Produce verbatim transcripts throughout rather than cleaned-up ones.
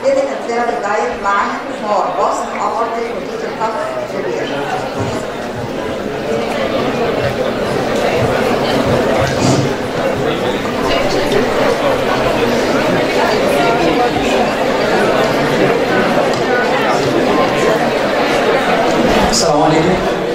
clinical therapy guide line for post-abortive rotator cuff repair. السلام عليكم.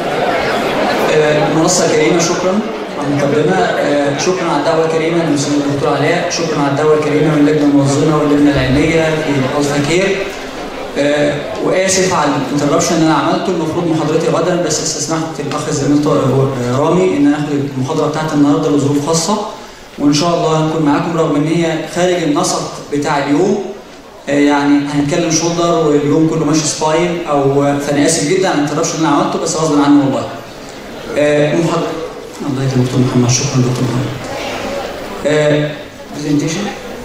المنصة كريمة، شكرا على المقدمة. شكرا على الدعوة الكريمة من مسؤول الدكتور علاء، شكرا على الدعوة الكريمة من اللجنة المنظمة واللجنة العلمية في ألفا كير. وآسف على الانتربشن اللي أنا عملته، المفروض محاضرتي غدا بس استسمحت الأخ الزميل رامي إن أنا آخد المحاضرة بتاعت النهارده لظروف خاصة، وإن شاء الله هنكون معاكم رغم إن هي خارج النسق بتاع اليوم. يعني هنتكلم شولدر واليوم كله ماشي سباين، او فانا اسف جدا على الانتربشن اللي انا عملته بس غصب عني والله. محاضره الله يكرمك دكتور محمد، شكرا دكتور محمد. برزنتيشن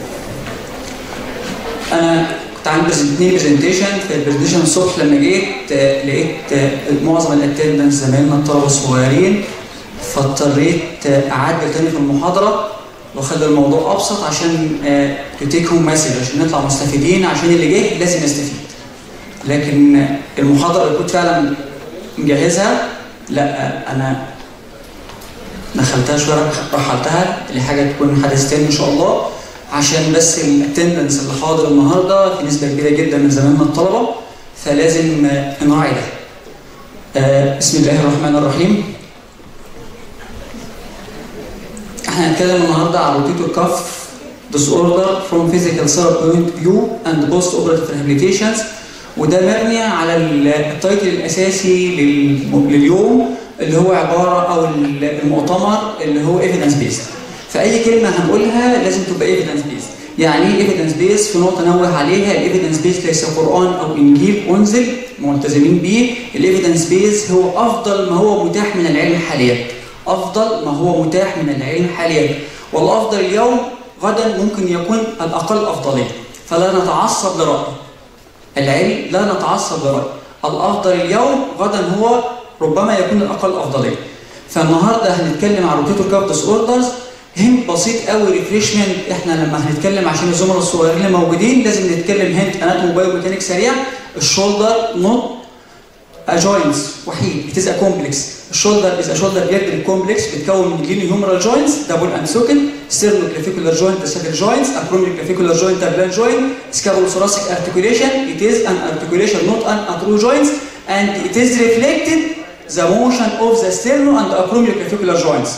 انا كنت عندي اثنين برزنتيشن. في البرزنتيشن الصبح لما جيت لقيت معظم الاتندنس زمايلنا الطلبه الصغيرين، فاضطريت اعدل تاني في المحاضره واخد الموضوع ابسط عشان تيك هوم مسج، عشان نطلع مستفيدين، عشان اللي جاي لازم يستفيد. لكن المحاضره اللي كنت فعلا مجهزها لا انا دخلتها شويه رحلتها لحاجه تكون حدث تاني ان شاء الله، عشان بس الاتندنس اللي حاضر النهارده في نسبه كبيره جدا من زمايلنا الطلبه، فلازم نراعي ده. بسم الله الرحمن الرحيم. احنا هنتكلم النهارده على روتيتور كاف ديس اوردر فروم فيزيكال ثيرابي بوينت فيو اند بوست اوبراتيف ريهابيليتيشنز، وده مبني على التايتل الاساسي لليوم اللي هو عباره او المؤتمر اللي هو ايفيدنس بيست. فاي كلمه هنقولها لازم تبقى ايفيدنس بيست. يعني ايه ايفيدنس بيست؟ في نقطه نوه عليها، الايفيدنس بيست ليس قران او انجيل انزل ملتزمين بيه، الايفيدنس بيست هو افضل ما هو متاح من العلم حاليا. أفضل ما هو متاح من العلم حاليا، والأفضل اليوم غدا ممكن يكون الأقل أفضلية، فلا نتعصب لرأي العلم، لا نتعصب لرأي الأفضل اليوم غدا هو ربما يكون الأقل أفضلية. فالنهارده هنتكلم عن روتيتور كاف ديس اوردرز. هنت بسيط قوي ريفريشمنت، احنا لما هنتكلم عشان الزملاء الصغيرين اللي موجودين لازم نتكلم هنت اناتومي بايو ميكانيك سريع. الشولدر نوت a joints وحيد، it is a complex. الشولدر is a shoulder girdle complex بتكون من glenohumeral joints double and socket, sternoclavicular joint saddle joints, acromioclavicular joint tablet joint, scapulothoracic articulation. It is an articulation not an a true joints, and it is reflected the motion of the sterno and acromioclavicular joints.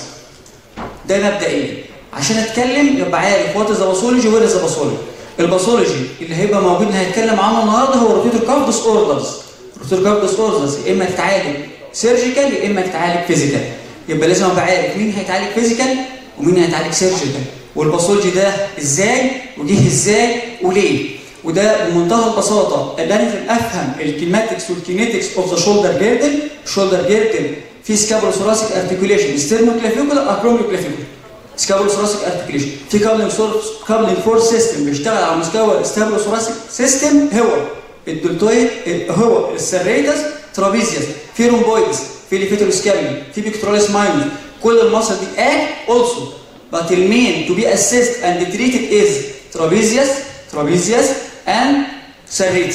ده مبدئيا. عشان اتكلم يبقى عارف what is the pathology where is the pathology. الباثولوجي اللي هيبقى موجود اللي هنتكلم عنه النهارده هو روتيتور كاف ديس اوردرز. روتيتور كاف ديس اوردرز يا اما تتعالج سيرجيكال يا اما تتعالج فيزيكال. يبقى لازم ابقى عارف مين هيتعالج فيزيكال ومين هيتعالج سيرجيكال، والباثولوجي ده ازاي وجه ازاي وليه. وده بمنتهى البساطه اللي انا افهم الكيماتكس والكينيتكس اوف ذا شولدر جيردل. الشولدر جيردل في سكابولوثوراسيك ارتكيوليشن، ستيرنوكلافيكولار اكروميوكلافيكولار. سكابولوثوراسيك ارتكيوليشن في كابلنج سورس كابلنج فورس سيستم بيشتغل على مستوى السكابولوثوراسيك سيستم، هو الدلتويد، هو السريتس ترابيزيوس، في رومبويدس، في ليفيتروسكابي، في بيكتوراليس ماينور. كل المصل دي اكت اولسو but the main to be assessed and treated is trapezius trapezius and serratus.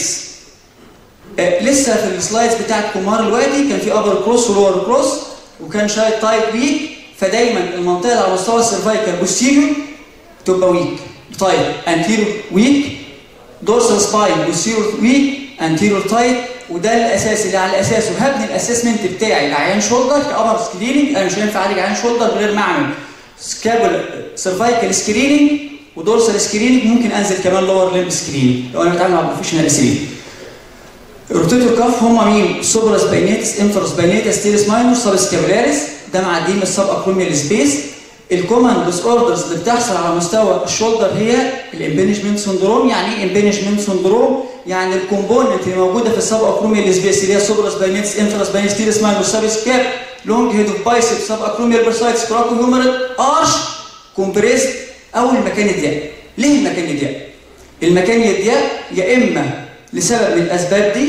آه لسه في السلايدز بتاعت كومار الوادي كان في ابر كروس ولور كروس، وكان شايد تايب ويك، فدايما المنطقه اللي على مستوى السيرفايكال بوستيريور تبقى ويك تايب، انتيريور ويك، دورسال سباين بوستيريور ويك، انتيريور تايب. وده الاساس اللي على اساسه هبني الاسسمنت بتاعي لعيان شولدر كابر سكريننج. انا مش هينفع اعالج عيان شولدر غير ما اعمل سكابل سيرفايكال سكريننج ودورسال سكريننج، ممكن انزل كمان لور ليمب سكريننج لو انا بتعامل مع بروفيشنال اسرين. الروتيتور كاف هم مين؟ سوبرا سباينيتس، انفرا سباينيتس، تيرس ماينور، سب سكابولاريس، ده معديين السب اكروميال سبيس. الكومن ديس اوردرز اللي بتحصل على مستوى الشولدر هي الامبينجمنت سندروم. يعني ايه امبينجمنت سندروم؟ يعني الكومبوننت اللي موجوده في السب اكروميال سبيس اللي هي سوبرا سباينيتس، انفرا سباينيتس، تيرس ماينور، سب سكاب، لونج هيد اوف بايسب، سب اكروميال برسايتس، كراكو هيومرال، ارش، كومبريست، او المكان الضيق. ليه المكان الضيق؟ المكان الضيق يا اما لسبب من الاسباب دي،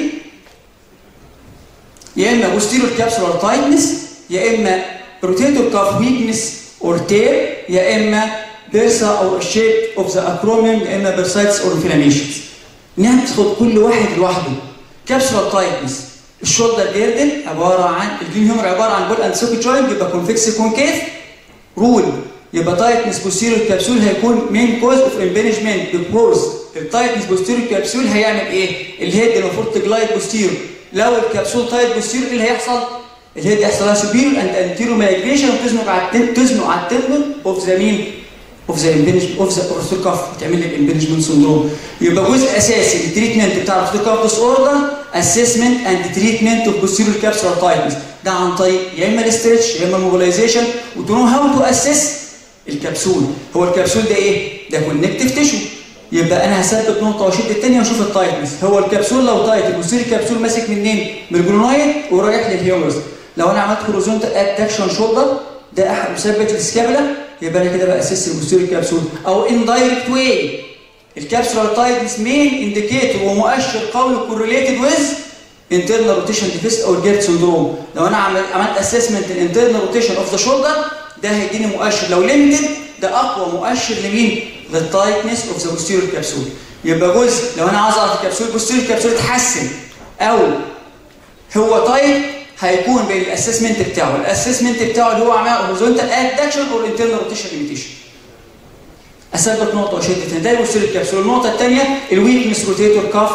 يا اما بوستيريور كابسولار تايتنس، يا اما روتيتور كاف ويكنس اور تير، يا اما بيرسا او شيب اوف ذا اكروميوم، يا اما بيرسايتس اور انفلاميشنز. انها بتاخد كل واحد لوحده. كابسولار تايتنس، الشولدر جيردن عباره عن الجين هيومر عباره عن بول اند سوكت جوينت، يبقى كونفكس كونكيف. رول يبقى تايتنس بوستيريور كابسول هيكون مين كوز اوف امبنجمنت، بيكوز التايتنس بوستيريور كابسول هيعمل ايه؟ الهيد المفروض تجلايد بوستيريور. لو الكبسول تايت بوستيريور ايه اللي هيحصل؟ الهيد يحصل لها سوبيريور اند انتيريور مايجريشن وتزنق على التن تزنق على التندون اوف ذا مين؟ اوف ذا امبنجمنت اوف ذا اورثو كاف، تعمل لك امبنجمنت سندروم. يبقى جزء اساسي في التريتمنت بتاع الاورثو كاف ديس اوردر اسسمنت اند تريتمنت اوف بوستيريور كابسولار تايتنس، ده عن طريق يا اما الاسترتش يا اما الموبيلايزيشن، وتو نو هاو تو اسس الكبسول. هو الكبسول ده ايه؟ ده كونكتيف تيشو. يبقى انا هثبت نقطه واشد الثانيه واشوف التايتنس. هو الكبسول لو تايت البوستيريور كبسول ماسك منين؟ من الجلونايد ورايح للهيومرس. لو انا عملت هوريزونتال ادكشن شولدر ده احد مثبت السكابولا، يبقى انا كده باسس البوستيريور كبسول. او ان دايركت واي الكبسولار تايتنس مين انديكيتور ومؤشر قوي كورليتد ويز انترنال روتيشن ديفيست او الجيرت سندروم. لو انا عملت اسسمنت الانترنال روتيشن اوف ذا شولدر ده هيديني مؤشر، لو ليميتد ده اقوى مؤشر لمين؟ للتايتنس اوف ذا بوستيريور كبسول. يبقى جزء لو انا عايز اعرف الكبسول بوستيريور كبسول اتحسن او هو تايت هيكون بين الاسسمنت بتاعه، الاسسمنت بتاعه اللي هو عمل هوريزونتال ادكشن او انترنال روتيشن ليميتيشن. اثبت نقطه وشدت ده البوستيريور كبسول. النقطه الثانيه الويكنس روتيتور كاف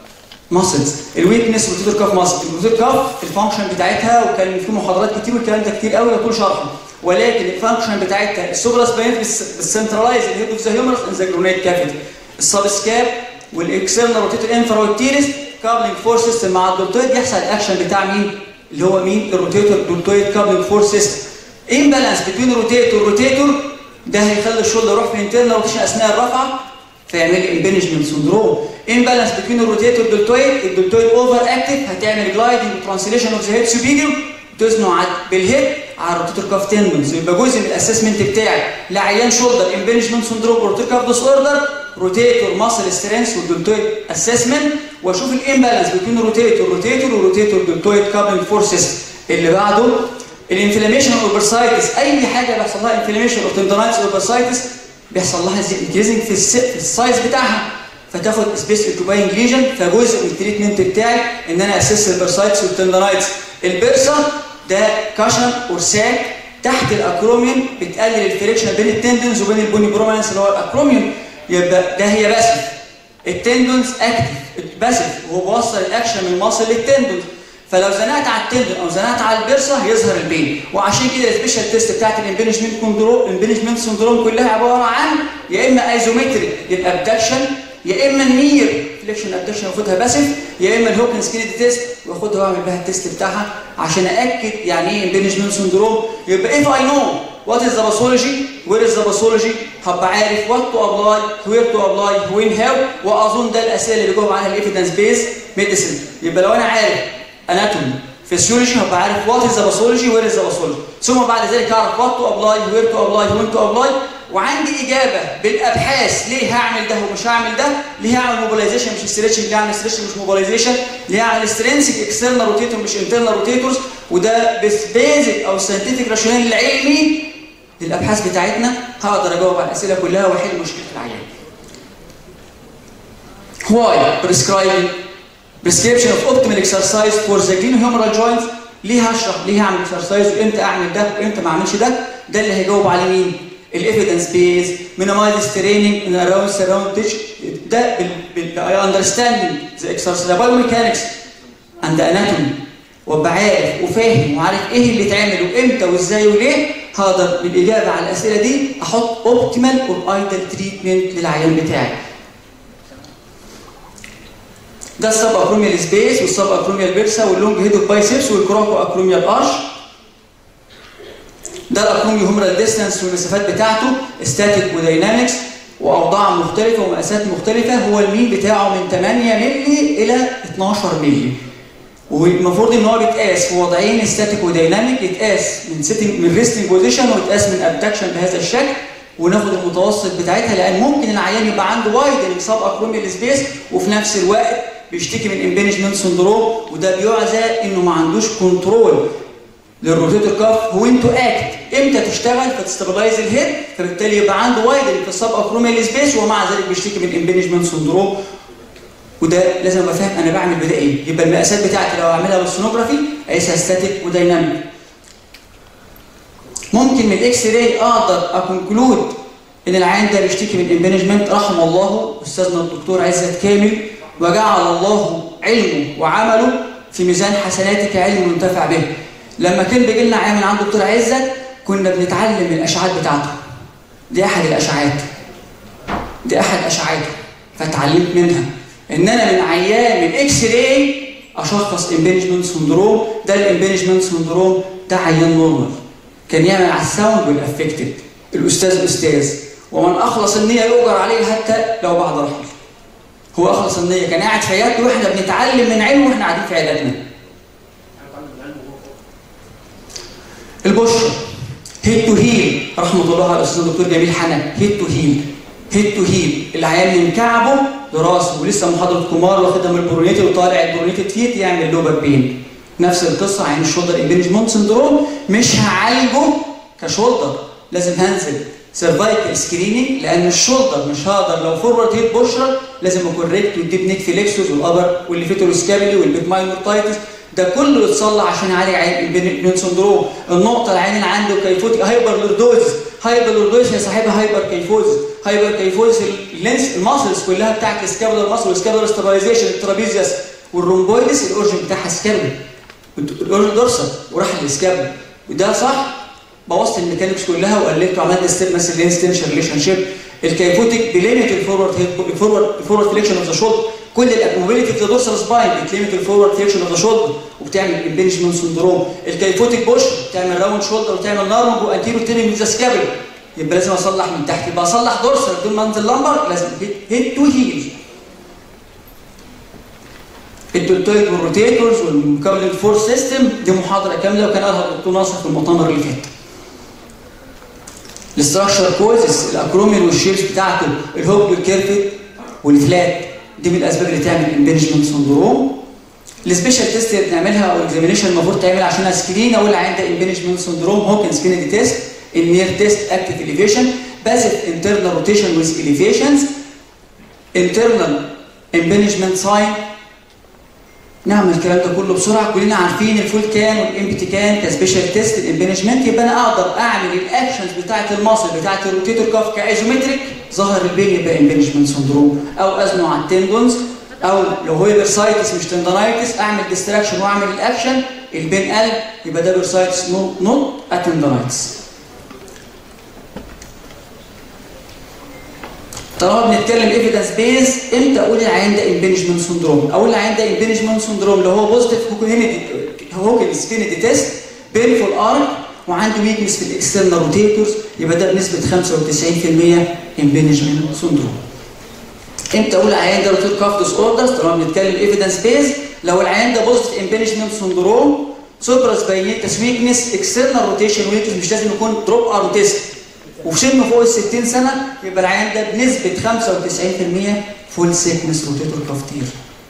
ماسلز. الويكنس روتيتور كاف ماسلز، الروتيتور كاف الفانكشن بتاعتها وكان في محاضرات كتير والكلام ده كتير قوي يطول شرحه، ولكن الفانكشن بتاعتها السوبرا سباينت بالسنترلايز الهيد اوف ذا هيومرس ان ذا جرونيت كافيتي، السب سكاب والاكسترنال روتيتور انفراوتيريس كابلنج فور سيستم مع الدولتويد يحصل الاكشن بتاع مين؟ اللي هو مين؟ الروتيتور دولتويد كابلنج فور سيستم. امبالانس بين روتيتور روتيتور ده هيخلي الشولدر يروح في الانترنال روتيشن اثناء الرفعه فيعمل لي امبنجمنت سندروم. امبالانس بين الروتيتور دولتويد، الدولتويد اوفر اكتف هتعمل جلايدنج وترانسليشن اوف ذا هيد سوبيريور تزنق بالهيد على الروتيتور كاف تندونز. يبقى جزء من الاسسمنت بتاعي لعيان شولدر امبنجمنت سندروم روتيتور كاف ديس اوردر روتيتور ماسل سترينث والدولتويد اسسمنت، واشوف الامبالانس بين روتيتور روتيتور وروتيتور دولتويد كابلنج فور سيستم. اللي بعده الانفلاميشن اوبرسايتس، اي حاجه بيحصل لها انفلاميشن او تندونايتس اوبرسايتس بيحصل لها انكريزنج في السايز بتاعها فتاخد سبيس اوكوباينج ليجن. فجزء من التريتمنت بتاعي ان انا اسس البرسايتس والتندونايتس. البرسا ده كاشن اور ساك تحت الاكروميون بتقلل الفريكشن بين التندونز وبين البوني برومانس اللي هو الاكروميون، يبقى ده هي باسف. التندونز اكتف باسف وهو بوصل الاكشن من الماسل للتندونز، فلو زنقت على التندون او زنقت على البرسا هيظهر البين. وعشان كده السبيشال تيست بتاعت الامبنجمنت كنترول الامبنجمنت سندروم كلها عباره عن يا اما ايزومتريك للابدكشن يا اما النير فليكشن ابدكشن واخدها باسف، يا اما الهوكنز كينيدي تيست واخدها واعمل بها التيست بتاعها عشان ااكد يعني ايه امبنجمنت سندروم. يبقى if I know what is the pathology where is the pathology هبقى عارف what to apply where to apply when how، واظن ده الاسئله اللي بيجاوب عليها الايفيدنس بيز ميديسن. يبقى لو انا عارف اناتومي فيسيولوجي هبقى عارف what is the pathology where is the pathology، ثم بعد ذلك اعرف what to apply where to apply when to apply، وعندي اجابه بالابحاث ليه هعمل ده ومش هعمل ده، ليه هعمل موبيلايزيشن مش ستريتشنج، ليه هعمل ستريتشنج مش موبيلايزيشن، ليه هعمل سترينسيك اكسترنال روتيتور مش انترنال روتيتورز، وده بس بيزك او ساينتفك راشونال العلمي للابحاث بتاعتنا هقدر اجاوب على الاسئله كلها واحل مشكله العيان. Why prescribing prescription of optimal exercise for the glenohumeral joints؟ ليه هشرح ليه هعمل اكسرسايز وامتى اعمل ده وامتى ما اعملش ده؟ ده اللي هيجاوب عليه مين؟ الايفيدنس بيز مينيمايز ستريننج ان اراوند سراوند تيتش، ده بالاي اندرستاندينج ذا اكسرسايز ذا بايوميكانكس اند اناتومي، وابقى عارف وفاهم وعارف ايه اللي اتعمل وامتى وازاي وليه، هقدر بالاجابه على الاسئله دي احط اوبتيمال اور ايدل تريتمنت للعيان بتاعي. ده السب اكروميال سبيس والسب اكروميال بيرسا واللونج هيد اوف بايسبس والكراكو اكروميال ارش. ده الاكروميو هومرال ديستانس والمسافات بتاعته ستاتيك وداينامكس واوضاع مختلفه ومقاسات مختلفه. هو المين بتاعه من ثمانية مللي الى اتناشر مللي، والمفروض ان هو بيتقاس في وضعين ستاتيك ودايناميك، يتقاس من سيتنج من ريستنج بوزيشن ويتقاس من ابدكشن بهذا الشكل، وناخد المتوسط بتاعتها لان ممكن العيان يبقى عنده وايد سب اكروميال سبيس وفي نفس الوقت بيشتكي من امبنجمنت سندروم، وده بيعزى انه ما عندوش كنترول للروتيتور كاف وين تو اكت، امتى تشتغل فتستابلايز الهيد، فبالتالي يبقى عنده وايد في السب اكروميال سبيس ومع ذلك بيشتكي من امبنجمنت سندروم. وده لازم ابقى فاهم انا بعمل بدا ايه. يبقى المقاسات بتاعتي لو اعملها بالسونوجرافي اقيسها ستاتيك ودايناميك. ممكن من الاكس راي اقدر اكونكلود ان العيان ده بيشتكي من امبنجمنت. رحم الله استاذنا الدكتور عزت كامل وجعل الله علمه وعمله في ميزان حسناتك علم منتفع به. لما كان بيجي لنا عيان من عند الدكتور عزت كنا بنتعلم من الاشعاعات بتاعته. دي احد الاشعاعات دي احد اشعاعاته فتعلمت منها ان انا من عيان من اكس راي اشخص امبنجمنت سندروم. ده الامبنجمنت سندروم ده عيان نورمال كان يعمل على الساوند والافكتد. الاستاذ الاستاذ ومن اخلص النيه يؤجر عليه حتى لو بعد رحيل. هو اخلص النيه كان قاعد في عيادته واحنا بنتعلم من علمه واحنا قاعدين في عياداتنا. البشر هيد تو هيل رحمه الله على الاستاذ الدكتور جميل حنان. هيد تو هيل هيد تو هيل العيان من كعبه لراسه ولسه محاضره كومار واخدها من البرونيتي وطالع البرونيتي فيت يعمل لوبر بين. نفس القصه عين الشولدر امبنجمنت سندروم مش هعالجه كشولدر لازم هنزل سيرفايكال سكريننج لان الشولدر مش هقدر لو فورورد هيد بوشر لازم اكوريكت والديب نيك فليكسوس والابر والليفيتورسكابيلي والبيت ماينور تايتس ده كله يتصلح عشان يعالج عين الامبنجمنت سندروم. النقطه العين اللي عنده كيفوتي هايبر لوردوز هايبر لوردوز هي صاحبها هايبر كيفوز. هايبر كيفوز اللينس الماسلز كلها بتاعت السكابولار ماسل والسكابولار ستابلايزيشن الترابيزيوس والرومبويدس الاورجن بتاعها سكابولار الاورجن دورسال وراح للسكابولار وده صح. بوظت الميكانكس كلها وقللت وعملت ستيرنس لينس تنشن ريليشن شيب. الكيفوتيك بليمت الفورورد الفورورد الفورورد فليكشن اوف ذا شولدر. كل الاكموبيليتي في ذا دورسال سباين بتليمت الفورورد فليكشن اوف ذا شولدر وبتعمل امبنجمنت سندروم. الكيفوتيك بوش بتعمل راوند شولدر وتعمل نارمب وانتيرو تيري من ذا سكابولار. يبقى لازم اصلح من تحت. يبقى اصلح دورسال بدون ما انزل لمبر لازم هيد تو هيل. الدلتويد والروتيتورز والمكمل فورس سيستم دي محاضره كامله وكان قالها الدكتور ناصر في المؤتمر اللي فات. الاستراكشر كوزز الاكروميل والشيبس بتاعته الهوب والكيرفت والفلات دي من الاسباب اللي تعمل امبنجمنت سندروم. السبيشال تيست اللي بنعملها او الاكزامينشن المفروض تعمل عشان سكرين اقول عندها امبنجمنت سندروم هوكنز كينيدي تيست النير تيست اكتيف اليفيشن باسيف انترنال روتيشن ويز اليفيشنز انترنال امبنجمنت ساين. نعمل الكلام ده كله بسرعه. كلنا عارفين الفول كان والامبتي كان كسبيشال تيست الامبنجمنت. يبقى انا اقدر اعمل الاكشنز بتاعه الماسل بتاعه الروتيتور كاف كايزومتريك ظهر البين يبقى امبنجمنت سندروم او ازنه على التندونز او لو هو بيرسايتس مش تندونايتس اعمل ديستراكشن واعمل الاكشن البين قلب يبقى ده بيرسايتس نوت اتندونايتس. طالما بنتكلم ايفيدنس بيز امتى اقول العيان ده امبنجمنت سندروم؟ اقول العيان ده امبنجمنت سندروم لو هو بوزيتيف هوكنز كينيدي تيست بينفول ارك وعنده ويكنس في الاكسترنال روتيتورز يبقى ده بنسبه خمسة وتسعين بالمية امبنجمنت سندروم. امتى اقول العيان ده روتيتور كاف ديس اوردرز؟ طالما بنتكلم ايفيدنس بيز لو العيان ده بوزيتيف امبنجمنت سندروم سوبراس باينيتس ويكنس اكسترنال روتيشن ويكنس مش لازم يكون دروب ارم تيست وفي سن فوق ال ستين سنه يبقى العيان ده بنسبه خمسة وتسعين بالمية فول سيكنس روتيتور كافتير.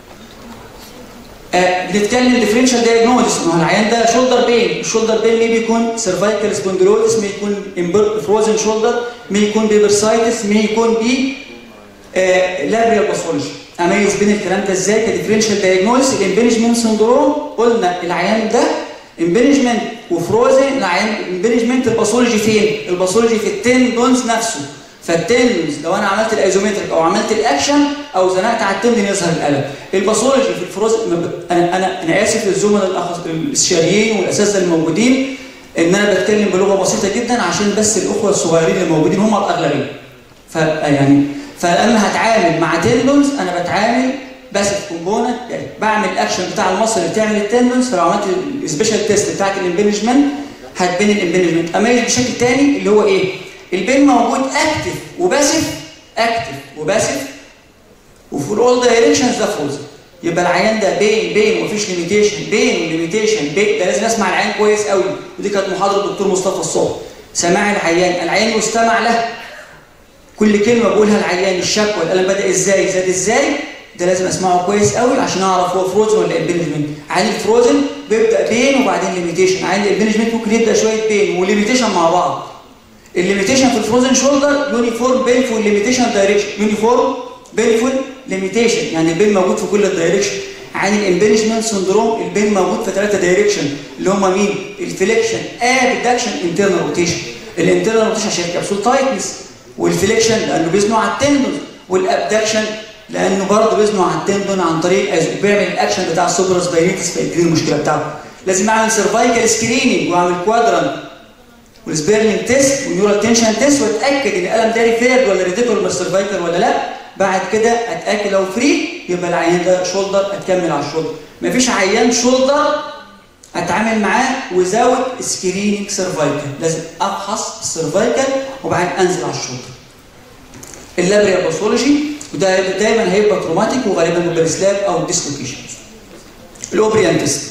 آه بنتكلم ديفرنشال دايجنوزس ما هو العيان ده شولدر بين، الشولدر بين مي بيكون سيرفايكال سبونديلوزس، مي يكون فروزن شولدر، مي يكون بيبرسايتس، مي يكون بي آه لابريال باثولوجي. اميز بين الكلام ده ازاي كديفرنشال دايجنوزس؟ الامبنجمنت سندروم قلنا العيان ده امبنجمنت وفروزن. العيان امبنجمنت الباثولوجي فين؟ الباثولوجي في التندونز نفسه. فالتندونز لو انا عملت الايزومتريك او عملت الاكشن او زنقت على التندن يظهر الالم. الباثولوجي في الفروز انا انا انا اسف للزملاء الاستشاريين والاساتذه الموجودين ان انا بتكلم بلغه بسيطه جدا عشان بس الاخوه الصغيرين الموجودين هم الاغلبيه. فيعني فلما هتعامل مع تندونز انا بتعامل بس في كومبوننت يعني بعمل الاكشن بتاع المصل اللي بتعمل التندونز. فلو عملت السبيشال تيست بتاعت الامبنجمنت هتبين الامبنجمنت. اميز بشكل ثاني اللي هو ايه؟ البين موجود اكتف وباسف اكتف وباسف وفي اول دايركشنز ده فروزن. يبقى العيان ده بين بين ومفيش ليميتيشن بين وليميتيشن بين. ده لازم اسمع العيان كويس قوي ودي كانت محاضره الدكتور مصطفى الصبح. سماع العيان، العيان يستمع له كل كلمه بقولها العيان الشكوى الالم بدا ازاي زاد ازاي ده لازم اسمعه كويس قوي عشان اعرف هو فروزن ولا امبنجمنت. عين الفروزن بيبدا بين وبعدين ليميتيشن، عين الامبنجمنت ممكن يبدا شويه بين وليميتيشن مع بعض. الليميتيشن في الفروزن شولدر يونيفورم بين في الليميتيشن دايركشن يونيفورم بينفول ليميتيشن، يعني البين موجود في كل الدايركشن. عن الامبنجمنت سندروم البين موجود في ثلاثه دايركشن اللي هم مين؟ الفليكشن، ابدكشن، انترنال روتيشن. الانترنال روتيشن عشان الكبسول تايتنس، والفليكشن لانه بيزنوا على التندون، والابدكشن لانه برضه بيزنوا على التندون عن طريق بيعمل الاكشن بتاع السوبراس باينيتس فيديني المشكله بتاعته. لازم اعمل سيرفايكال سكريننج واعمل كوادرانت والسبيرلينج تيست والنيورال تنشن تيست واتاكد ان الالم ده ريفيرد ولا ريديكول مش سيرفايكال ولا لا. بعد كده اتاكد لو فري يبقى العيان ده شولدر، اتكمل على الشولدر. مفيش عيان شولدر اتعامل معاه وزاوت سكريننج سيرفايكال، لازم افحص السيرفايكال وبعدين انزل على الشولدر. اللابريا باثولوجي وده دايما هيبقى تروماتيك وغالبا بيبقى سلاب او ديسلوكيشن. الاوبريان تيست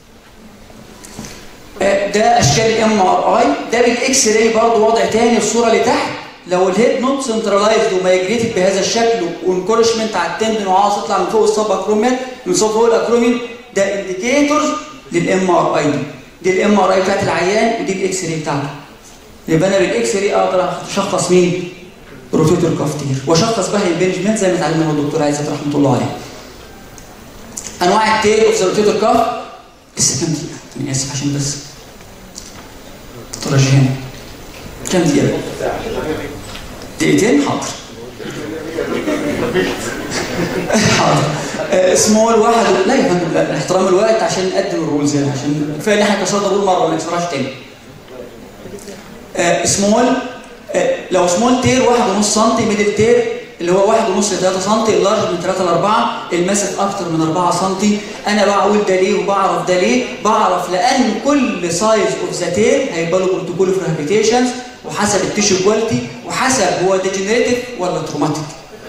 ده اشكال الام ار اي، ده بالاكس راي برضه وضع تاني. الصوره اللي تحت لو الهيد نوت سنترلايزد ومايجريتد بهذا الشكل وانكورشمنت على التندن وعاوز يطلع من فوق السب اكروميال من فوق الاكروميال، ده انديكيتورز للام ار اي. دي دي الام ار اي بتاعت العيان ودي الاكس راي بتاعته. يبقى انا بالاكس راي اقدر اشخص مين؟ روتيتور كافتير، واشخص بقى الامبنجمنت زي ما اتعلمنا من الدكتور عايزة رحمه الله عليه. انواع التيل اوف ذا روتيتور كاف لسه كام دقيقه؟ انا اسف عشان بس ترجينا كام دقيقه؟ دقيقتين؟ حاضر حاضر. سمول واحد لا يا فندم لا، احترام الوقت عشان نقدم الرولز يعني، عشان كفايه ان احنا كسرنا الرول مره ما نكسرهاش تاني. سمول لو سمول تير واحد ونص سنتي، ميدل تير اللي هو واحد ونص لثلاثة سنتي، اللارج من ثلاثة لأربعة، الماسف اكتر من أربعة سنتي. انا بقول ده ليه وبعرف ده ليه؟ بعرف لان كل سايز اوف ذا تير هيبقى له بروتوكول اوف ريهابيليتيشنز وحسب التيشو كواليتي وحسب هو ديجنريتيف ولا تروماتيك.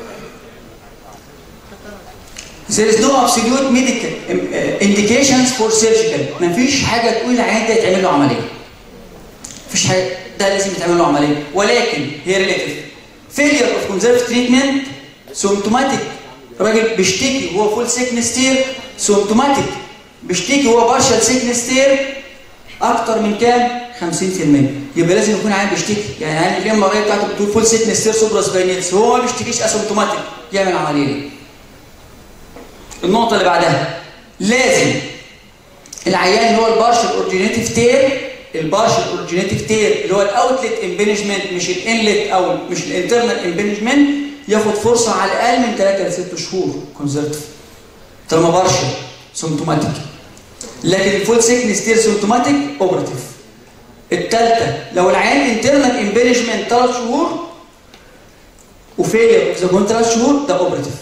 There is no absolute medical indications for surgical. مفيش حاجه تقول العيان ده يتعمل له عمليه. مفيش حاجه ده لازم يتعمل له عمليه، ولكن هي ريليتيف. failure of conservative treatment symptomatic، راجل بيشتكي وهو فول سيكنس تير symptomatic، بيشتكي وهو بارشال سيكنس تير اكتر من كام؟ خمسين في المية. يبقى لازم يكون عيان بيشتكي، يعني عيان الام ار اي بتاعته بتقول فول سيكنس تير سوبراس باينيتس وهو ما بيشتكيش اسيمتوماتيك، يعمل عمليه ليه؟ النقطه اللي بعدها لازم العيان اللي هو البارشال اورجينيتيف تير، البارشال اورجينيتيف تير اللي هو الاوتلت امبنجمنت مش الانلت او مش الانترنال امبنجمنت، ياخد فرصه على الاقل من ثلاثة لستة شهور كونزرفتيف طالما بارشال سيمتوماتيك. لكن الفول سيكنس تير سيمتوماتيك اوبراتيف. الثالثه لو العيان انترنال امبنجمنت ثلاث شهور وفيلير اذا كنت ثلاث شهور ده اوبراتيف.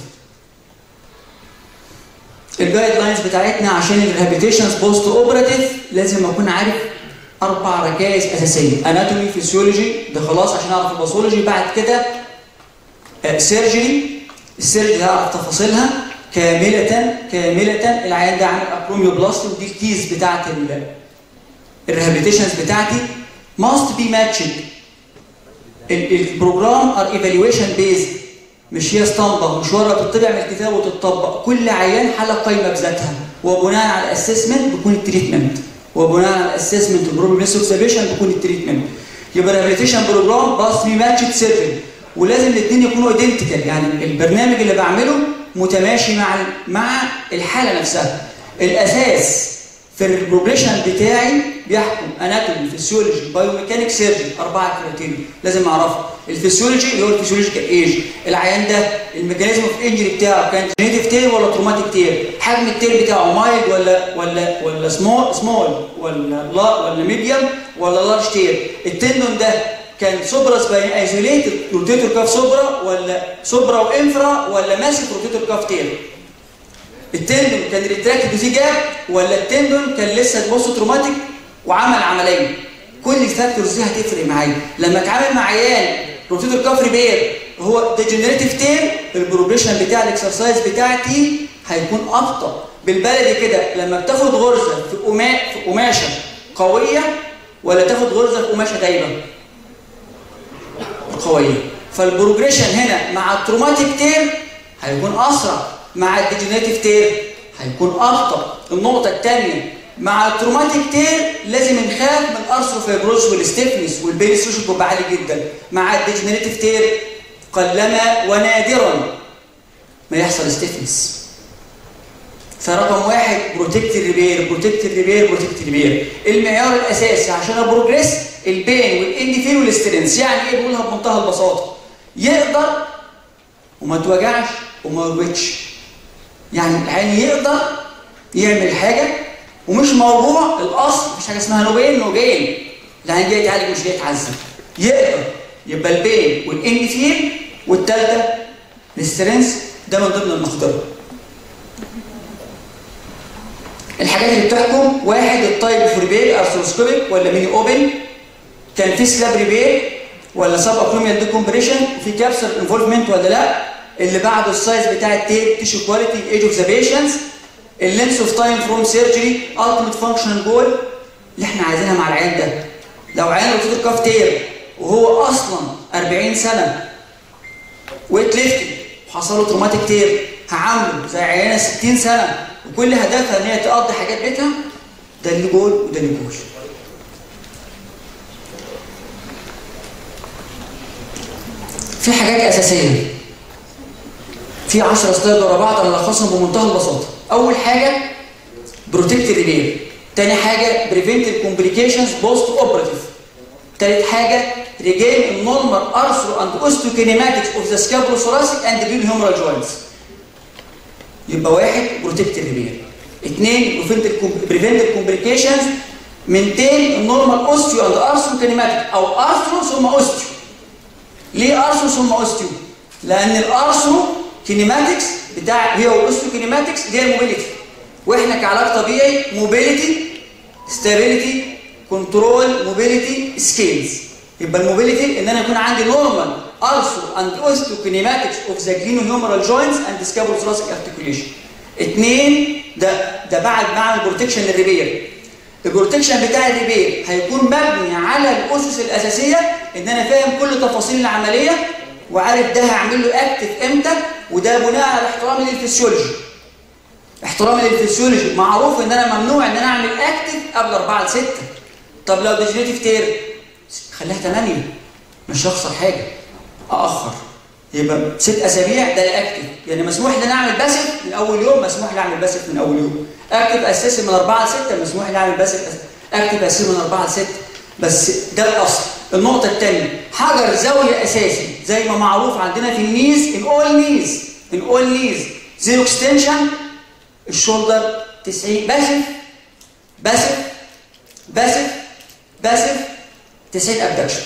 الجايد لاينز بتاعتنا عشان الريهابيليتيشنز بوست اوبراتيف لازم اكون عارف اربع ركائز اساسيه: اناتومي، فيسيولوجي ده خلاص عشان اعرف الباثولوجي، بعد كده سيرجري، السيرجري هعرف تفاصيلها كامله كامله. العيان ده عامل اكروميوبلاستي ودي الكيز بتاعت الريهابيليتيشنز بتاعتي must be matched. البروجرام ار ايفالويشن بيزد، مش هي اسطمبه مش ورقه بتطبع من الكتاب وتطبق. كل عيان حاله قايمه بذاتها، وبناء على الاسسمنت بيكون التريتمنت، وبناء على الاسسمنت والبروبلم اوبزرفيشن بيكون التريتمنت. يبقى الريهابيليتيشن بروجرام باست بي ماتشد سيرجري، ولازم الاثنين يكونوا ايدنتيكال، يعني البرنامج اللي بعمله متماشي مع مع الحاله نفسها. الاساس في البروجريشن بتاعي بيحكم اناتومي، فيسيولوجي، بايوميكانيك، سيرجري، اربعه كريتيريا لازم اعرفها. الفسيولوجي اللي هو الفسيولوجيكال ايج، العيان ده الميكانيزم اوف انجري بتاعه كان جينيتيف تير ولا تروماتيك تير، حجم التير بتاعه مايلد ولا ولا ولا سمول سمول ولا لا ولا ميديوم ولا لارج تير، التندون ده كان سوبراس باين ايزوليتد روتيتور كاف سوبرا ولا سوبرا وانفرا ولا ماسك روتيتور كاف تير، التندون كان ريتراكتد وفي جاب ولا التندون كان لسه بوست تروماتيك وعمل عمليه. كل الفاكتورز دي هتفرق معايا لما اتعامل مع عيان روتيتور كاف ريبير هو ديجنريتيف تير. البروجريشن بتاع الاكسرسايز بتاعتي هيكون ابطا. بالبلدي كده لما بتاخد غرزه في قماش في قماشه قويه ولا تاخد غرزه في قماشه دايبه قويه، فالبروجريشن هنا مع التروماتيك تير هيكون اسرع، مع الديجنريتيف تير هيكون ابطا. النقطه الثانيه مع التروماتيك تير لازم نخاف من الارثروفايبروز والستيفنس والبين ستريشن بيبقى عالي جدا. مع الديجنريتيف تير قلما ونادرا ما يحصل ستيفنس. فرقم واحد بروتكت ريبير بروتكت ريبير بروتكت ريبير. المعيار الاساسي عشان البروجريس البين والاند فين والسترينث. يعني ايه؟ بقولها بمنتهى البساطه، يقدر وما توجعش وما يروتش. يعني العين يقدر يعمل حاجه ومش موضوع الاصل، مفيش حاجه اسمها نو بين نو جين. العين جاي يتعالج مش جاي يتعذب. يقدر يبقى البين والاند فين، والثالثه السترينث. ده من ضمن المقدره. الحاجات اللي بتحكم: واحد التايب اوف ريبير، ارثروسكوبيك ولا ميني اوبن، كان في سلاب ريبير ولا سب اكروميال ديكومبريشن، في كابسول انفولفمنت ولا لا، اللي بعده السايز بتاع التيب، تيشو كواليتي، الايج اوف ذا بيشنتس، اللينس اوف تايم فروم سيرجري، التيميت فانكشنال جول اللي احنا عايزينها مع العيان ده. لو عيان روتيت الكاف تير وهو اصلا أربعين سنه ويت ليفتنج وحصل له تروماتيك تير، هعامله زي عيانه ستين سنه وكل هدفها ان هي تقضي حاجات بيتها. ده اللي جول وده اللي جول. في حاجات اساسيه، في عشرة سلايد ورا بعض انا لخصهم بمنتهى البساطه. اول حاجه بروتكت ريبير، ثاني حاجه بريفنت الكومبليكيشنز بوست اوبراتيف، ثالث حاجه ريجين النورمال ارثرو اند اوستوكينيماتكس اوف ذا سكابولوثوراسيك اند بيلهيومرال جوينتس. يبقى واحد بروتكت ريبير، اثنين بريفنت الكومبليكيشنز، مينتين النورمال اوستيو اند ارثرو كينيماتيك او ارثرو ثم اوستيو. ليه ارثرو ثم اوستيو؟ لان الارثرو كينيماتكس بتاع هي والاوستيو كينيماتكس دي الموبيليتي، واحنا كعلاج طبيعي موبيليتي ستابيليتي كنترول موبيليتي سكيلز. يبقى الموبيليتي ان انا يكون عندي نورمال ارثرو اند اوستيو كينيماتكس اوف ذا جلينوهيومرال جوينتس اند سكابولوثوراسيك ارتكيوليشن. اثنين ده ده بعد بعمل بروتكشن للريبير. البروتكشن بتاع الريبير هيكون مبني على الاسس الاساسيه ان انا فاهم كل تفاصيل العمليه وعارف ده هعمل له اكتف امتى، وده بناء على احترامي للفسيولوجي. احترامي للفسيولوجي معروف ان انا ممنوع ان انا اعمل اكتف قبل أربعة ل ستة. طب لو ديجنريتيف تير خليها ثمانية، مش هخسر حاجه، ااخر يبقى ست اسابيع ده الاكتف. يعني مسموح لي ان اعمل باسف من اول يوم، مسموح لي اعمل باسف من اول يوم. اكتف اساسي من أربعة ل ستة، مسموح لي اعمل باسف اكتف اساسي من أربعة ل ستة. بس ده الاصل. النقطه الثانيه حجر زاويه اساسي زي ما معروف عندنا في النيز، ان اول نيز ان اول نيز زيرو اكستنشن، الشولدر تسعين، باسف باسف باسف باسف تسعين ابدكشن.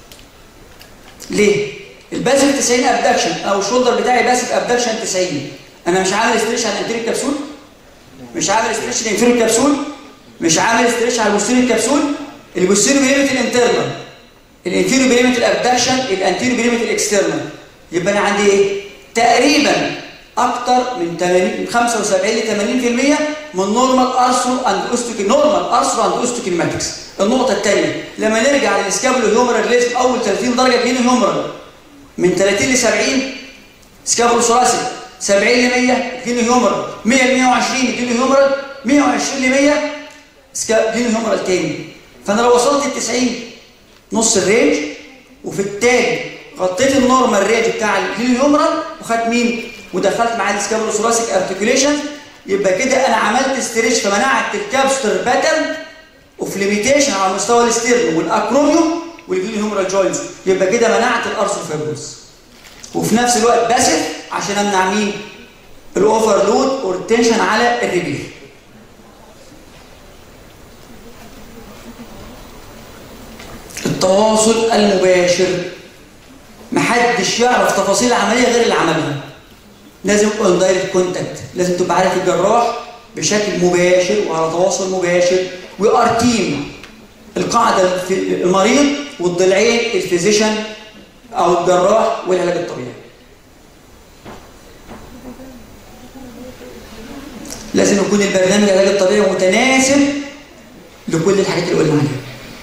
ليه؟ الباسف تسعين ابدكشن او الشولدر بتاعي باسف ابدكشن تسعين، انا مش عامل استريتش على الانتيريور كبسول، مش عامل استريتش على الانفيريور كبسول، مش عامل استريتش على البوستيريور كبسول. البوستيريور بيريمت الانترنال، الانفيريور بيريمت الابدكشن، الانتيريور بيريمت الاكسترنال. يبقى انا عندي ايه؟ تقريبا اكتر من خمسة وسبعين ل ثمانين بالمئة من نورمال ارثرو اند اوستوكين نورمال ارثرو اند اوستوكينماتكس. النقطه الثانيه لما نرجع للسكابولو هيومرال لازم اول ثلاثين درجه جينو هيومرال، من ثلاثين ل سبعين سكابولو ثوراسيك، سبعين ل مية جينو هيومرال، مية ل مية وعشرين جينو هيومرال، مية وعشرين ل مية جينو هيومرال تاني. فانا لو وصلت ل تسعين نص الرينج، وفي التاني غطيت النورمال رينج بتاع الجينو هيومرال وخدت مين؟ ودخلت معاه السكابولو ثوراسيك ارتكيوليشن، يبقى كده انا عملت ستريتش فمنعت الكابستر باترن اوف ليميتيشن على مستوى الاستيرنو والاكروميوم والجلينوهيومرال جوينتس. يبقى كده منعت الارثروفيبروس، وفي نفس الوقت باسف عشان امنع مين؟ الاوفرلود اور التنشن على الريبير. التواصل المباشر، محدش يعرف تفاصيل العمليه غير اللي عملها. لازم اون دايركت كونتاكت، لازم تبقى عارف الجراح بشكل مباشر وعلى تواصل مباشر. وي ار تيم، القاعده المريض والضلعين الفيزيشن او الجراح والعلاج الطبيعي. لازم يكون البرنامج العلاج الطبيعي متناسب لكل الحاجات اللي قلنا عليها.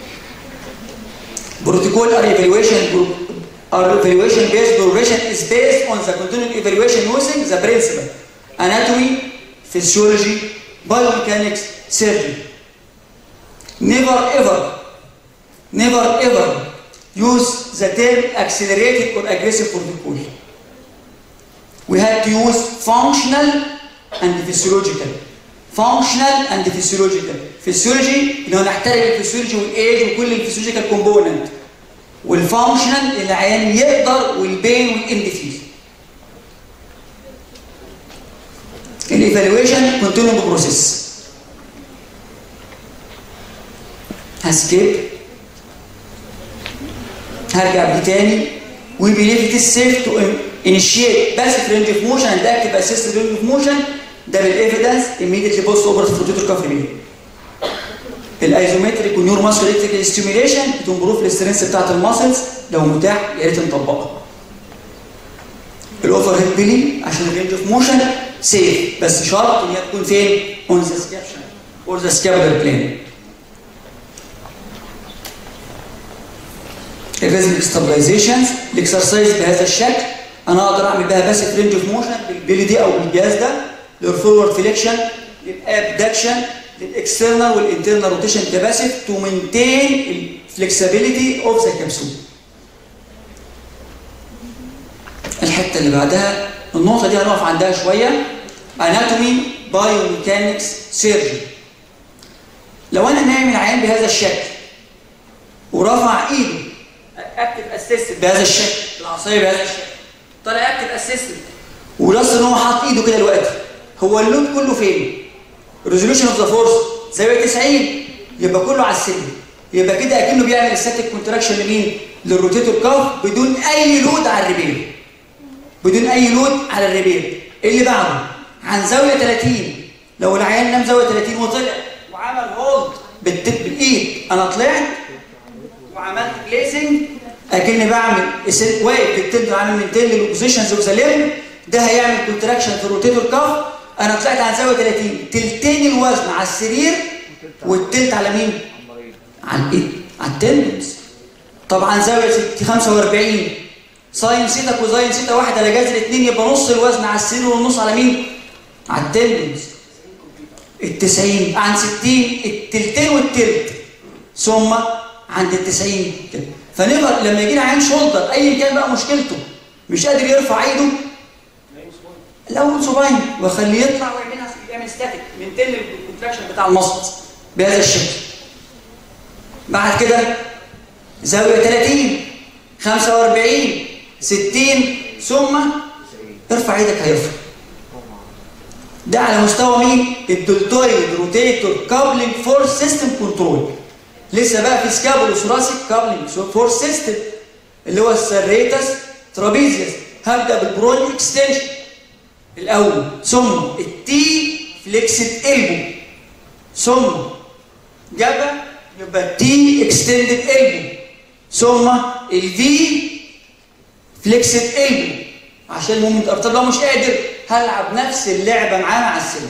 بروتوكول ار ايفالويشن Our evaluation-based progression is based on the continued evaluation using the principle anatomy, physiology, biomechanics, surgery. Never ever, never ever use the term accelerated or aggressive protocol. we had to use functional and physiological. functional and physiological. physiology اللي هو نحترم الفسيولوجي والايج وكل الفسيولوجيكال كومبوننت. والفانكشنال العيان يقدر والبين والاند فيه. الايفالويشن كونتينيوم بروسيس. هسكيب هرجع بيه تاني. we believe it is safe to initiate passive range of motion and active assisted range of motion. ده بالايفيدنس immediately post operative rotator cuff repair. الايزومتريك والنيورو ماسكو الكتريكال ستيميوليشن بتمبروف الاسترنس بتاعت الماسلز لو متاح يا ريت نطبقها. الاوفر هيد بيلي عشان الرينج اوف موشن سيف بس شرط ان هي تكون فين؟ اون ذا سكابشن اور ذا سكابولار بلان. الريزميك ستابلايزيشنز الاكسرسايز بهذا الشكل انا اقدر اعمل بها باسيف رينج اوف موشن بالبيلي دي او بالجهاز ده للفورورد فليكشن للابدكشن للاكسترنال والانترنال روتيشن كباسيف تو مينتين الفلكسبيليتي اوف ذا كبسول. الحته اللي بعدها النقطه دي هنقف عندها شويه. اناتومي بايوميكانكس سيرجري. لو انا نايم العيان بهذا الشكل ورفع ايده اكتف اسيستد بهذا الشكل العصايه بهذا الشكل طلع اكتف اسيستد ولاص ان هو حاطط ايده كده دلوقتي هو اللود كله فين؟ ريزوليوشن اوف ذا فورس زاويه تسعين يبقى كله على السلم. يبقى كده اكنه بيعمل ستاتيك كونتراكشن لمين؟ للروتيتور كاف بدون اي لود على الريبير. بدون اي لود على الريبير. اللي بعده عن زاويه ثلاثين لو العيان نام زاويه ثلاثين وطلع وعمل هولد بالايد انا طلعت وعملت بليسنج اكني بعمل واقف بالتلت عامل من تل للبوزيشنز اوف ذا ليمب ده هيعمل كونتراكشن في الروتيتور كاف. انا طلعت عن زاويه ثلاثين تلتين الوزن على السرير والتلت على مين؟ على الايد على التندنس. طبعا زاويه خمسة وأربعين ساين سيتا كوزاين سيتا واحد على جذر اثنين يبقى نص الوزن على السرير والنص على مين؟ على التندنس. ال تسعين عن ستين التلتين والتلت ثم عند ال تسعين كده. فنقدر لما يجي لنا عين شولدر ايا كان بقى مشكلته مش قادر يرفع ايده الاول صباعين واخليه يطلع ويعملها يعمل ستاتيك من تل الكونتراكشن بتاع المصل بهذا الشكل. بعد كده زاويه ثلاثين خمسة وأربعين ستين ثم ارفع ايدك هيرفع. ده على مستوى مين؟ الدلتويد روتيتور كابلنج فورس سيستم كنترول. لسه بقى في سكابولو ثوراسيك كابلنج فورس سيستم اللي هو السريتس ترابيزيوس. هبدا بالبرون اكستنشن الاول ثم التي فليكسد البو ثم جبهه يبقى التي اكستندد البو ثم الفي فليكسد البو عشان المومنت ابطال. لو مش قادر هلعب نفس اللعبه معاه مع السلم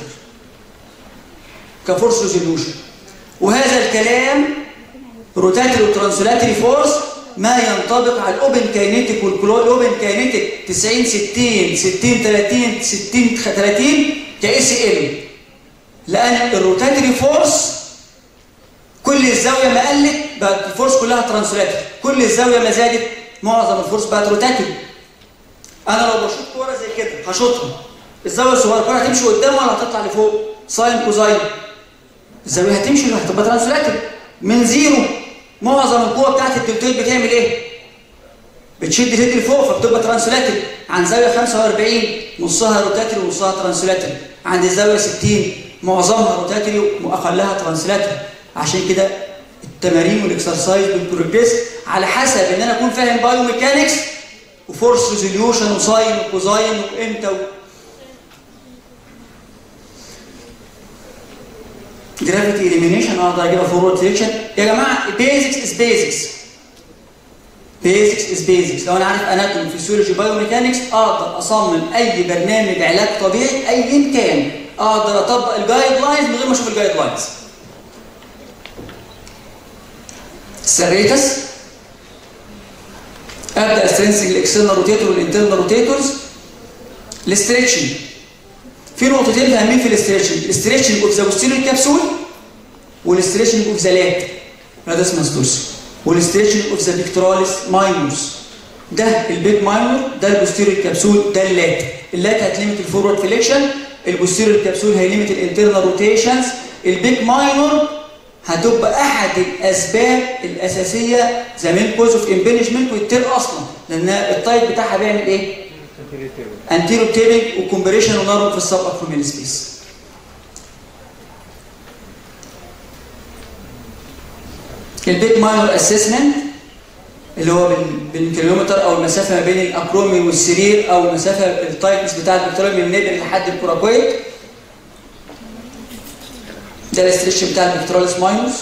كفورس ريزوليوشن. وهذا الكلام روتاتري وترانسلاتري فورس ما ينطبق على الاوبن كاينيتيك والاوبن كاينيتيك تسعين ستين ستين ثلاثين ستين ثلاثين كاي سي ال. لان الروتاتري فورس كل الزاويه ما قلت بقت الفورس كلها ترانسلاتري. كل الزاويه ما زادت معظم الفورس بقت روتاتري. انا لو بشوط كوره زي كده هشوطها الزاويه الصغيره الكوره هتمشي قدام ولا هتطلع لفوق؟ ساين كوزاين الزاويه هتمشي هتبقى ترانسلاتري من زيرو. معظم القوه بتاعت الدلتويد بتعمل ايه؟ بتشد الهيد لفوق فبتبقى ترانسلاتري. عن زاويه خمسة وأربعين نصها روتاتري ونصها ترانسلاتري. عند الزاويه ستين معظمها روتاتري واقلها ترانسلاتري. عشان كده التمارين والاكسرسايز بالبروجريس على حسب ان انا اكون فاهم بايو ميكانكس وفورس ريزوليوشن وساين وكوزاين وامتى و... جرافيتي اليمينيشن اقدر اجيبها فورورد سيكشن. يا جماعه بيزكس از بيزكس بيزكس از بيزكس. لو انا عارف اناتومي فيسيولوجي بايو ميكانكس اقدر اصمم اي برنامج علاج طبيعي ايا كان. اقدر اطبق الجايد لاينز من غير ما اشوف الجايد لاينز. السريتس ابدا استرنسنج الاكسترنال روتيتور والانترنال روتيتورز. الاستريتشنج في نقطتين مهمين في الاستريتشنج. الاستريتشنج اوف ذا بوستيريور كابسول والاستريتشنج اوف ذا لات رادس ماستوس والاستريتشنج اوف ذا بيكتوراليس ماينورز ده البيت ماينور، ده البوستيريور كبسول، ده اللات. اللات هتليمت الفورورد فليكشن، البوستيريور كبسول هيليمت الانترنال روتيشنز. البيت ماينور هتبقى احد الاسباب الاساسيه زي مين كوز اوف امبنجمنت والتيل اصلا، لان التايب بتاعها بيعمل ايه؟ انتيرو تيبنج وكومبريشن ونارو في السب اكروميال سبيس. البيت ماينور اسسمنت اللي هو بالكيلومتر او المسافه ما بين الاكروميال والسرير، او المسافه التايتنس بتاع البكتيريا من النبل لحد الكوراكويد. ده الاستريتش بتاع البكتيرياليس ماينوس.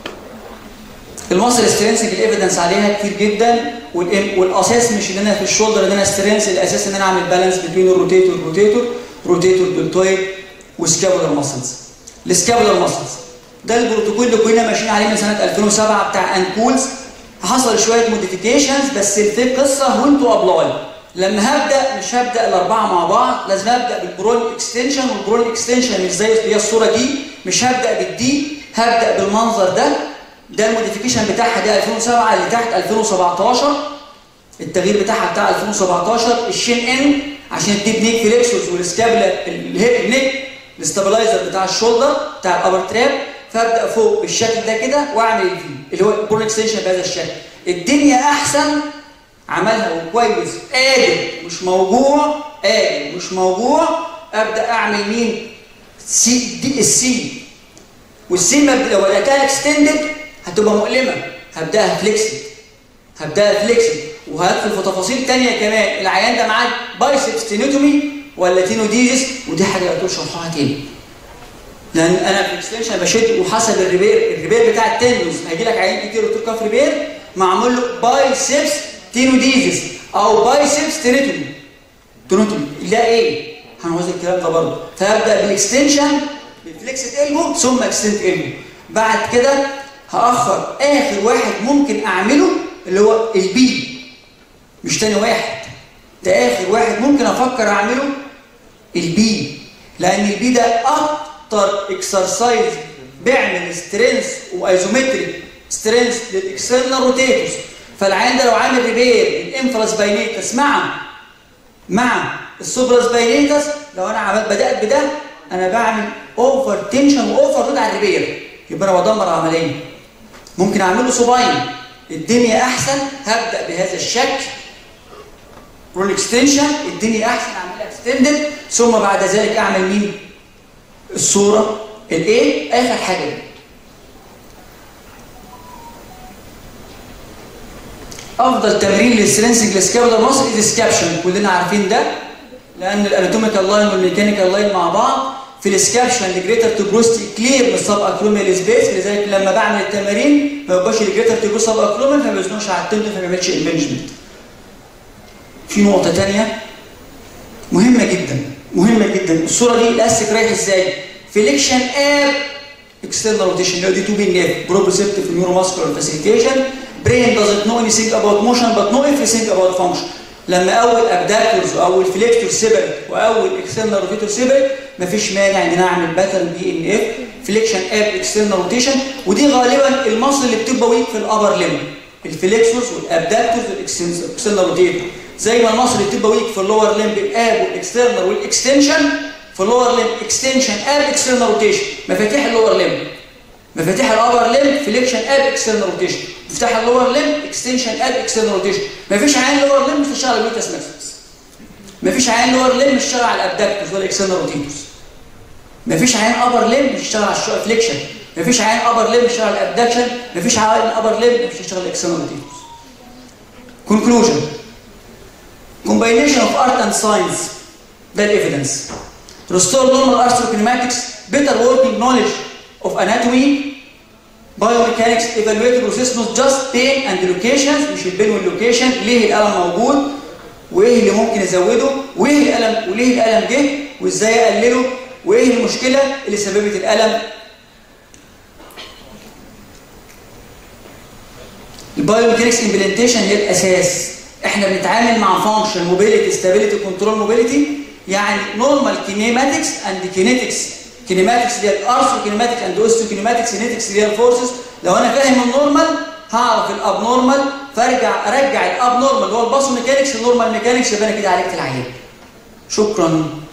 المصل سترينسنج الايفيدنس عليها كتير جدا، والاساس مش ان انا في الشولدر ان انا سترينس، الاساس ان انا اعمل بالانس بين الروتيتور روتيتور روتيتور دلتويد وسكابولار ماسلز. السكابولار ماسلز ده البروتوكول اللي كنا ماشيين عليه من سنه ألفين وسبعة بتاع انكولز. حصل شويه موديفيكيشنز بس في قصه وانتوا ابلاي. لما هبدا مش هبدا الاربعه مع بعض، لازم ابدا بالبرون اكستنشن، والبرون اكستنشن مش زي اللي هي الصوره دي، مش هبدا بالدي، هبدا بالمنظر ده. ده الموديفيكيشن بتاعها دي ألفين وسبعة، اللي تحت ألفين وسبعتاشر. التغيير بتاعها بتاع ألفين وسبعتاشر الشين ان عشان تدي نيك فليكسوس والسكابلا الهيب نيك الاستابلايزر بتاع الشولدر بتاع الابر تراب. فابدا فوق بالشكل ده كده واعمل الفي اللي هو البرون اكستنشن بهذا الشكل. الدنيا احسن عملها وكويس، قادر مش موجوع، قادر مش موجوع، ابدا اعمل مين؟ سي دي السي. والسي لو بداتها اكستندد هتبقى مؤلمه، هبداها فليكسد، هبداها فليكسد وهدخل في تفاصيل ثانيه كمان. العيان ده معاه بايسبس تينوتومي ولا تينوديزيس، ودي حاجه هتقول شرحها تاني. لان انا في الاكستنشن بشد وحسب الريبير، الريبير بتاع التندوز هيجي لك عيان كتير روتور كاف ريبير معمول له بايسبس تينوديزيس او بايسبس تينوتومي. تينوتومي ده ايه؟ هنوز الكلام ده برضه. فهبدا بالاكستنشن بالفليكسد البو ثم اكستنت البو. بعد كده هاخر اخر واحد ممكن اعمله اللي هو البي، مش تاني واحد، ده اخر واحد ممكن افكر اعمله البي، لان البي ده اكتر اكسرسايز بيعمل سترينث وايزومتريك سترينث للاكسترنال روتيتورز. فالعيان ده لو عامل ريبير الانفراس باينيتس مع مع السوبراس باينيتس، لو انا عملت بدات بده انا بعمل اوفر تنشن واوفر لود على الريبير، يبقى انا بدمر العمليه. ممكن اعمله صباين، الدنيا احسن هبدا بهذا الشكل رول اكستنشن، الدنيا احسن اعملها اكستندد، ثم بعد ذلك اعمل مين؟ الصوره الايه اخر حاجه دي. افضل تمرين للسترينسنج للسكابولار ماسل از سكابشن، كلنا عارفين ده، لان الاناتوميكال لاين والميكانيكال لاين مع بعض. في السكابشن الجريتر تو بروست كلير من السب اكروميال سبيس، لذلك لما بعمل التمارين ما يبقاش الجريتر تو بروست سب اكروميال، فما بيزنوش على التندون، فما بيعملش امبنجمنت. في نقطه ثانيه مهمه جدا مهمه جدا، الصوره دي الاستيك رايح ازاي؟ فليكشن اب اكسترنال روتيشن اللي هو دي تو بي نيف بروبريسبتيف نيوروماسكولار فاسيليتيشن. brain doesn't know anything about motion but know everything about function. لما اول ابداكتورز واول فليكتور سيبريت واول اكسترنال روتيتور سيبريت، مفيش مانع ان انا اعمل باترن بي ان اف فليكشن اب اكسترنال روتيشن. ودي غالبا المصل اللي بتبقى ويك في الابر ليم، الفليكسورز والابداكتورز والاكسترنال روتيتور، زي ما المصل اللي بتبقى ويك في اللور ليم بالاب والاكسترنال والاكستنشن. في اللور ليم اكستنشن اب اكسترنال روتيشن، مفاتيح اللور ليم، مفاتيح الابر ليم فليكشن اب اكسترنال روتيشن، مفتاح اللور ليم اكستنشن اب اكسترنال روتيشن. مفيش عين لور ليم مش هتشتغل على الميتاس ماكسيمس، مفيش عين لور ليم مش هتشتغل على الابداكتورز ولا اكسترنال روتيتورز، مفيش عين ابر ليم مش هتشتغل على الفليكشن، مفيش عين ابر ليم مش هتشتغل على الابداكشن، مفيش عين ابر ليم مش هتشتغل على الاكسترنال روتيتورز. كونكلوجن، combination of art and science ده الايفيدنس. restore normal arthrokinematics, better working knowledge of anatomy, biomechanics, evaluate process not just pain and locations، مش البين واللوكيشن، ليه الالم موجود وايه اللي ممكن ازوده وايه الالم وليه الالم جه وازاي اقلله وايه المشكله اللي سببت الالم. البايوميكانكس امبلانتيشن هي الاساس. احنا بنتعامل مع فانكشن موبيليتي ستابيليتي كنترول موبيليتي، يعني نورمال كينيماتكس اند كينيتكس. كينيماتكس اللي هي الارثرو كينيماتكس اند اوستو كينيماتكس، كينيتكس اللي هي الفورسز. لو انا فاهم النورمال هعرف الابنورمال فارجع ارجع الاب نورمال اللي هو الباثو ميكانكس للنورمال ميكانكس، يبقى انا كده عالجت العيان. شكرا.